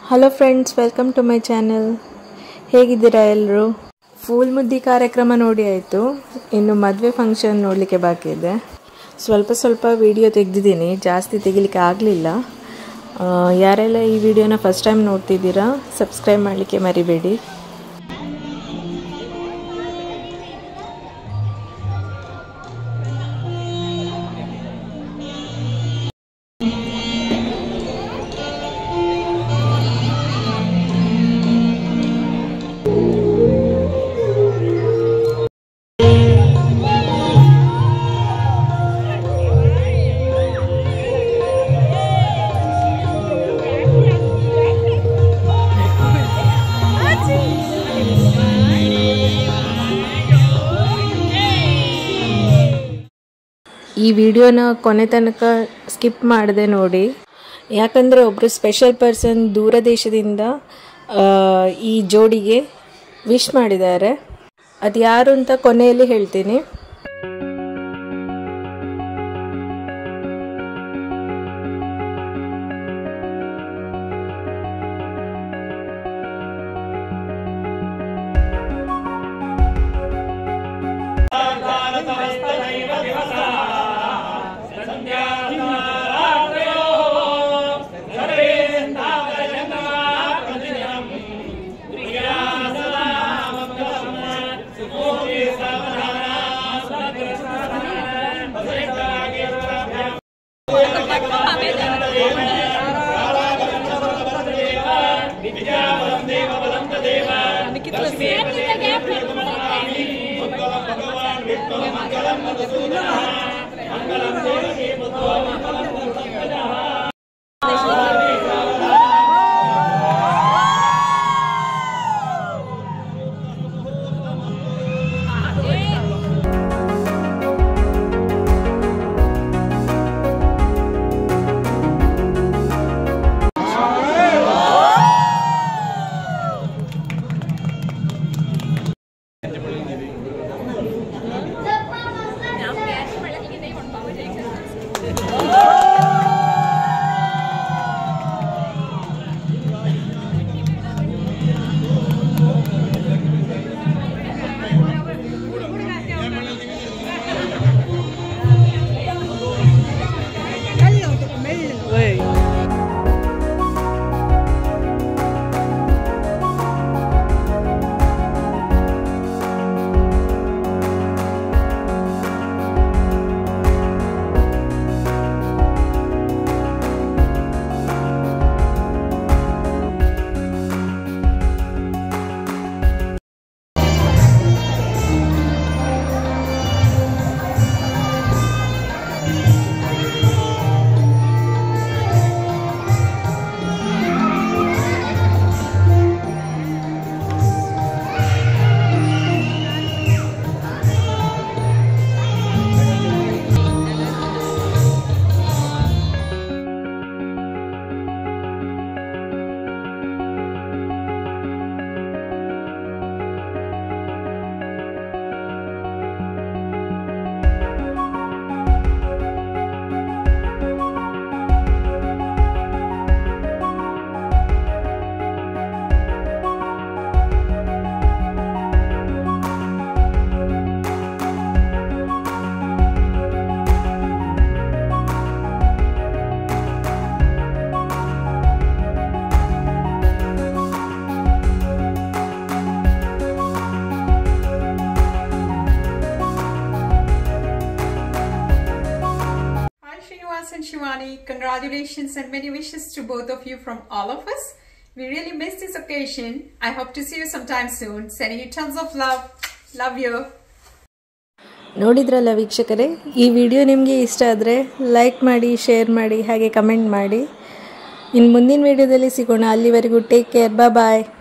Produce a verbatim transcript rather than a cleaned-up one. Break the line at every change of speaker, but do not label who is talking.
Hello friends, welcome to my channel. ಹೇಗಿದ್ದೀರಾ ಎಲ್ಲರೂ? Pool ಮುದ್ದಿ ಕಾರ್ಯಕ್ರಮ ನೋಡಿ ಆಯಿತು. ಇನ್ನು ಮದುವೆ ಫಂಕ್ಷನ್ ನೋಡಲಿಕ್ಕೆ ಬಾಕಿ ಇದೆ. ಸ್ವಲ್ಪ ಸ್ವಲ್ಪ ವಿಡಿಯೋ ತೆಗೆದಿದ್ದೀನಿ, ಜಾಸ್ತಿ ತೆಗಿಲಿಕ್ಕೆ ಆಗಲಿಲ್ಲ. ಯಾರೆಲ್ಲ ಈ ವಿಡಿಯೋನ ಫಸ್ಟ್ ಟೈಮ್ ನೋಡ್ತಿದ್ದೀರಾ, ಸಬ್ಸ್ಕ್ರೈಬ್ ಮಾಡಲಿಕ್ಕೆ ಮರಿಬೇಡಿ. ಈ ವಿಡಿಯೋನ ಕೊನೆ ತನಕ ಸ್ಕಿಪ್ ಮಾಡದೆ ನೋಡಿ, ಯಾಕಂದರೆ ಒಬ್ಬರು ಸ್ಪೆಷಲ್ ಪರ್ಸನ್ ದೂರ ದೇಶದಿಂದ ಈ ಜೋಡಿಗೆ ವಿಶ್ ಮಾಡಿದ್ದಾರೆ. ಅದು ಯಾರು ಅಂತ ಕೊನೆಯಲ್ಲಿ ಹೇಳ್ತೀನಿ.
And Shivani, congratulations and many wishes to both of you from all of us. We really missed this occasion. I hope to see you sometime soon. Sending you tons of love. Love you.
ನೋಡಿದ್ರಲ್ಲ ವೀಕ್ಷಕರೇ, ಈ video ನಿಮಗೆ ಇಷ್ಟ ಆದರೆ like ಮಾಡಿ, share ಮಾಡಿ, ಹಾಗೆ comment ಮಾಡಿ. ಇನ್ನು ಮುಂದಿನ ವಿಡಿಯೋದಲ್ಲಿ ಸಿಗೋಣ. ಅಲ್ಲಿವರೆಗೂ ಟೇಕ್ ಕೇರ್, ಬಾಯ್ ಬಾಯ್.